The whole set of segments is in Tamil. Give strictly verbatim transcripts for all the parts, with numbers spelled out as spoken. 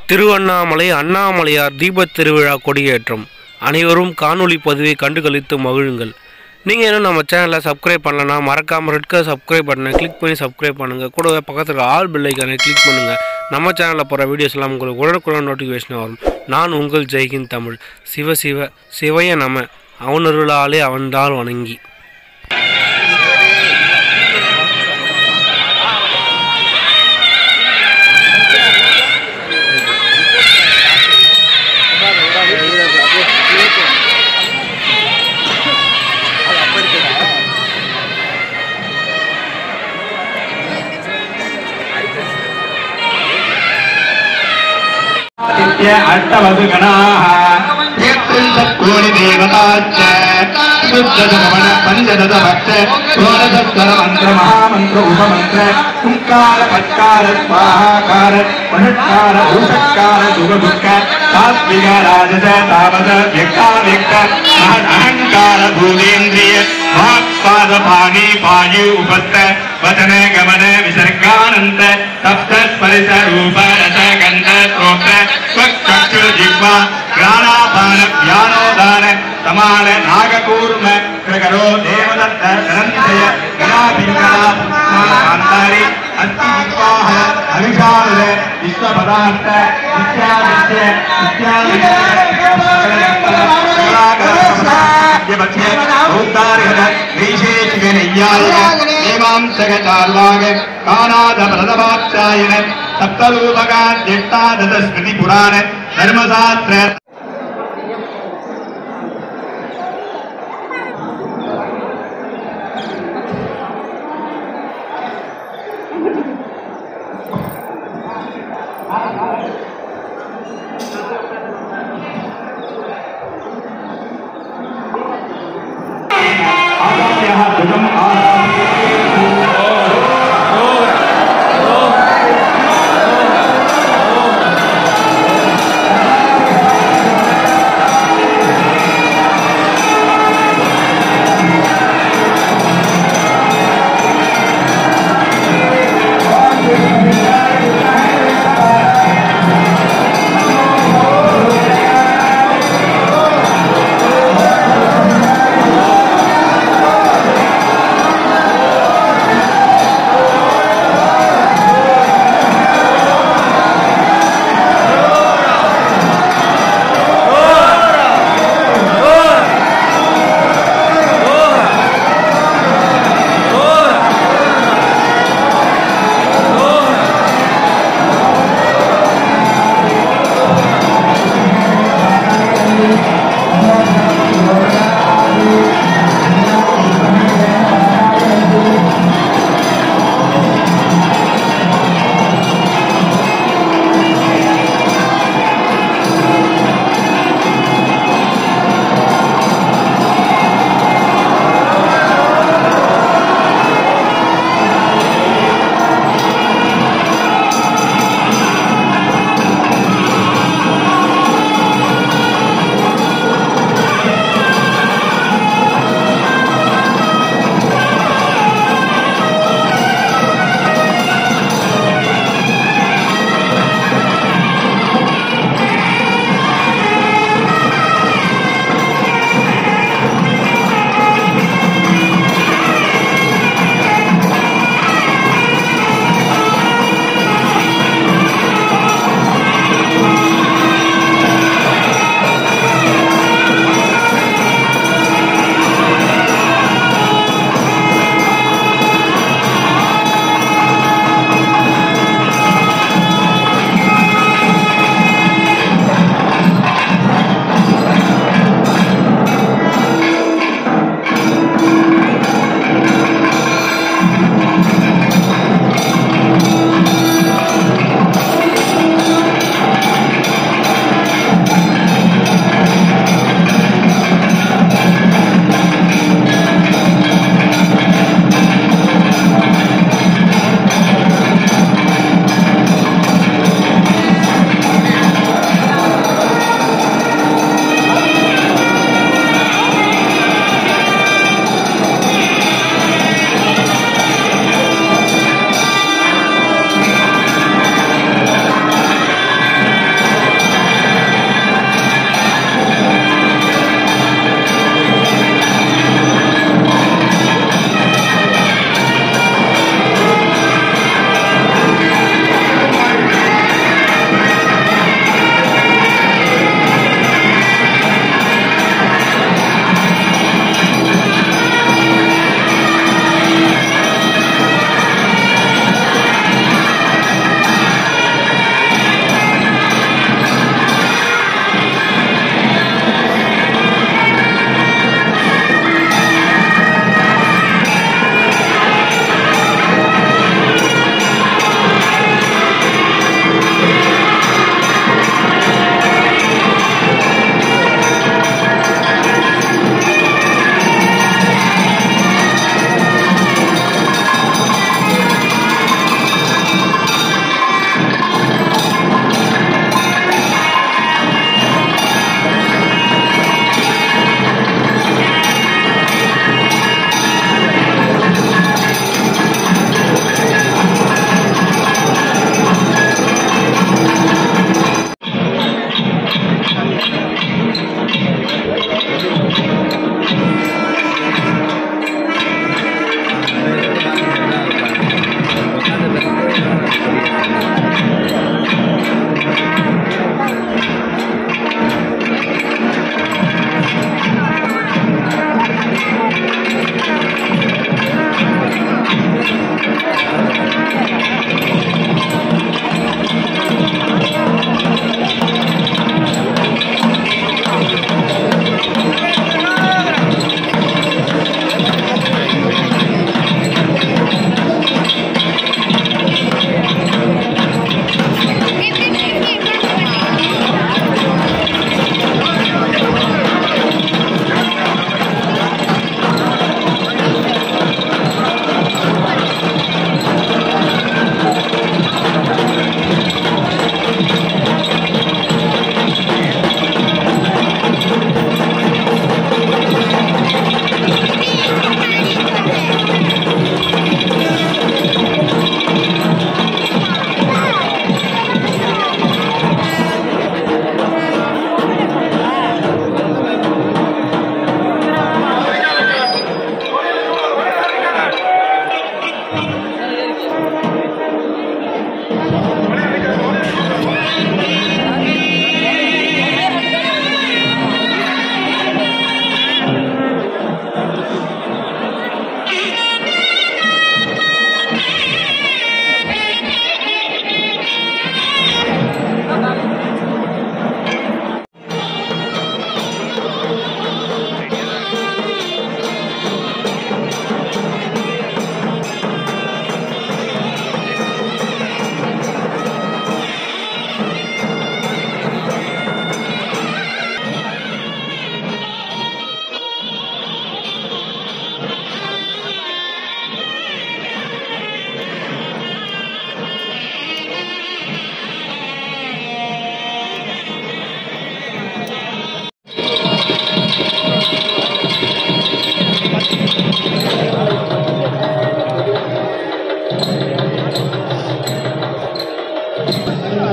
திருவண்ணாமலை அண்ணாமலையார் தீபத் திருவிழா கொடியேற்றம். அனைவரும் காணொளி பதிவை கண்டுகளித்து மகிழுங்கள். நீங்கள் இன்னும் நம்ம சேனலை சப்ஸ்கிரைப் பண்ணலன்னா மறக்காமல் ரெட் கலர் சப்ஸ்கிரைப் பட்டனை கிளிக் பண்ணி சப்ஸ்கிரைப் பண்ணுங்கள். கூடவே பக்கத்தில் ஆல் பெல் ஐக்கானை கிளிக் பண்ணுங்கள். நம்ம சேனலில் போகிற வீடியோஸ் எல்லாம் உங்களுக்கு உடனுக்குடன் நோட்டிஃபிகேஷன் வரும். நான் உங்கள் ஜெய்ஹிந்த் தமிழ். சிவ சிவ சிவைய நம. அவனருளாலே அவன்தால் வணங்கி. अष्टवसुगणाः कोटि देवताश्च शुद्धदमन पञ्चदशभक्त षोडशस्वर मंत्र महामंत्र उपमंत्र हुंकार पट्कार स्वाहाकार पनुट्कार भूषकार शुभदुःख सात्विक राजस तामस व्यक्ताव्यक्त अहंकार भूतेन्द्रिय वाक्पाद पाणी पायु उपस्थ वचन गमन विसर्गानंत सप्त स्पर्श रूप रस गंध श्रोत्र स्वचक्षु जिह्वा घ्राणापान व्यानोदान समाल नागकूर्म कृकरो देवदत्त धनंजय गणाभिंगला कांतारी अस्तिवाह अभिषाल विश्वपदार्थ विद्याविद्य विद्याविद्य कानाद प्रथमाध्यायन सप्तरूपकाद्यष्टादश स्मृति पुराण धर्मशास्त्र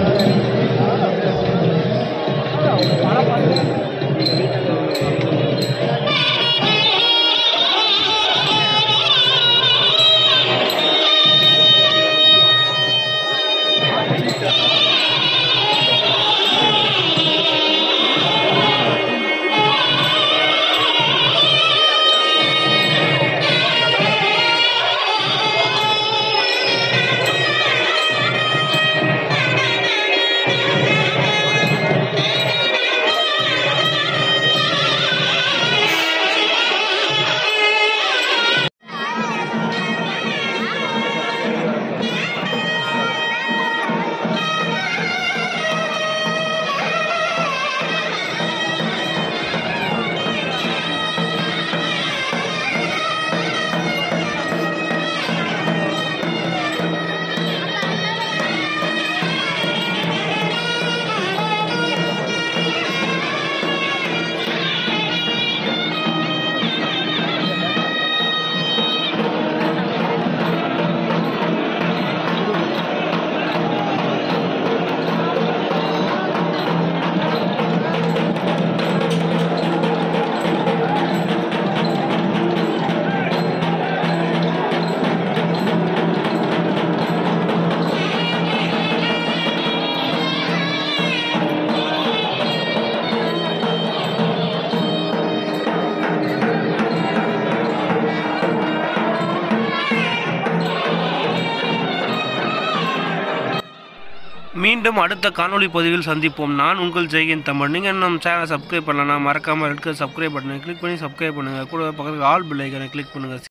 மீண்டும் அடுத்த காணொளி பதிவில் சந்திப்போம். நான் உங்கள் ஜெய்ஹிந்த் தமிழ். நீங்கள் நம்ம சேனலை சப்ஸ்கிரைப் பண்ணலன்னா மறக்காமல் ரெட் கலர் சப்ஸ்கிரைப் பட்டனை கிளிக் பண்ணி சப்ஸ்கிரைப் பண்ணுங்கள். கூட பக்கத்தில் ஆல் பெல் ஐகானை கிளிக் பண்ணுங்கள்.